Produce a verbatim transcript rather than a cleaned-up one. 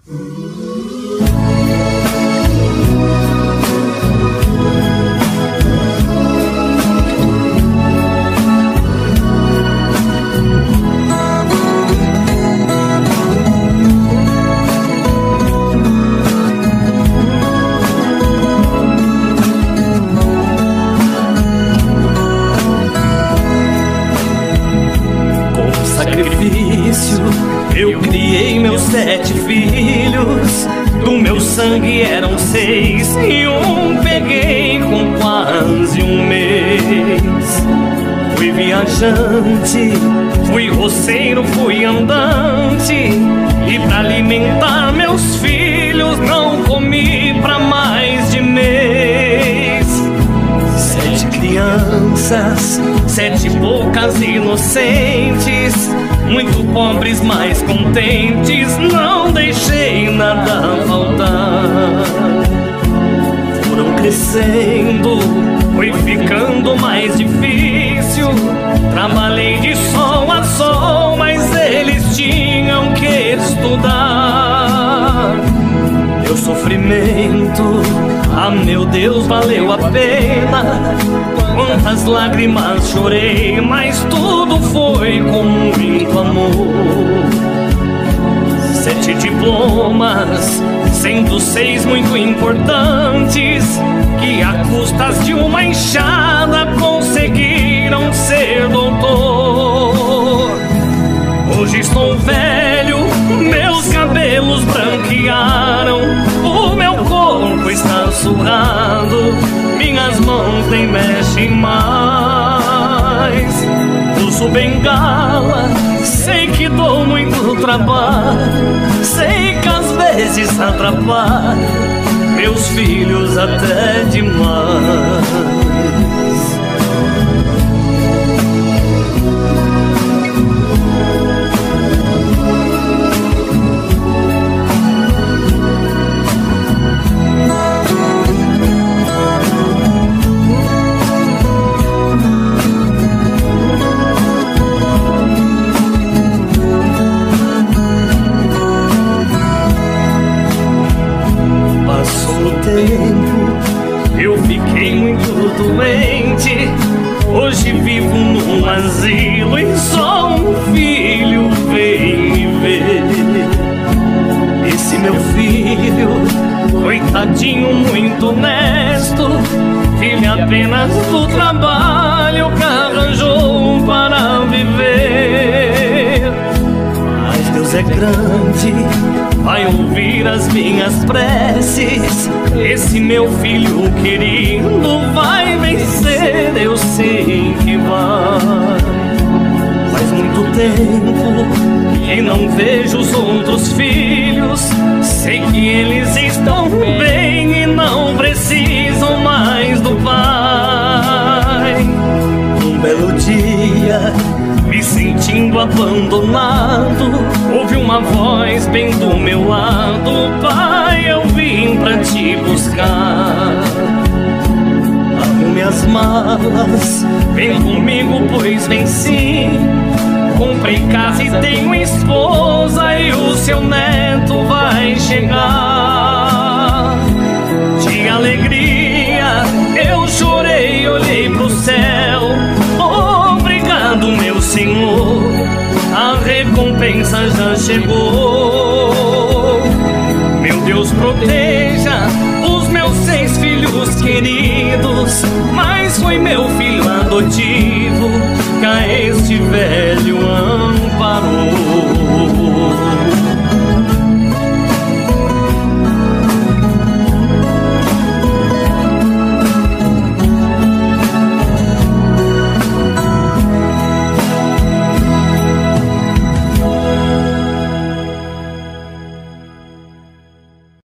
Eu criei meus sete filhos, do meu sangue eram seis, e um peguei com quase um mês. Fui viajante, fui roceiro, fui andante, e pra alimentar meus filhos não comi pra mais de mês. Sete crianças, sete bocas inocentes, muito pobres, mas contentes, não deixei nada faltar. Foram crescendo, foi ficando mais difícil, trabalhei de sol a sol, mas eles tinham que estudar. Meu sofrimento, ah meu Deus, valeu a pena. Quantas lágrimas chorei, mas tudo foi com muito amor. Sete diplomas, sendo seis muito importantes, que a custas de uma enxada conseguiram ser doutor. Hoje estou velho, meus cabelos branquearam, o meu corpo está surrado, minhas mãos nem mexem mais. Uso bengala, sei que dou muito trabalho, sei que às vezes atrapalho meus filhos até demais. Eu fiquei muito doente, hoje vivo num asilo e só um filho vem me ver. Esse meu filho, coitadinho, muito honesto, filho apenas do trabalho que arranjou para viver. Mas Deus é grande, vai ouvir as minhas preces. Esse meu filho querido vai vencer, eu sei que vai. Faz muito tempo que não vejo os outros filhos, sei que eles estão bem e não precisam mais do pai. Um belo dia, me sentindo abandonado, ouvi uma voz bem do meu lado: pai, eu vim pra te buscar. Arrume as malas, vem comigo, pois venci. Comprei casa e tenho esposa, e o seu neto vai chegar. De alegria eu chorei, olhei pro céu: obrigado, meu Senhor, a recompensa já chegou. Meu Deus, proteja os meus seis filhos queridos, mas foi meu filho adotivo que a este velho amparou.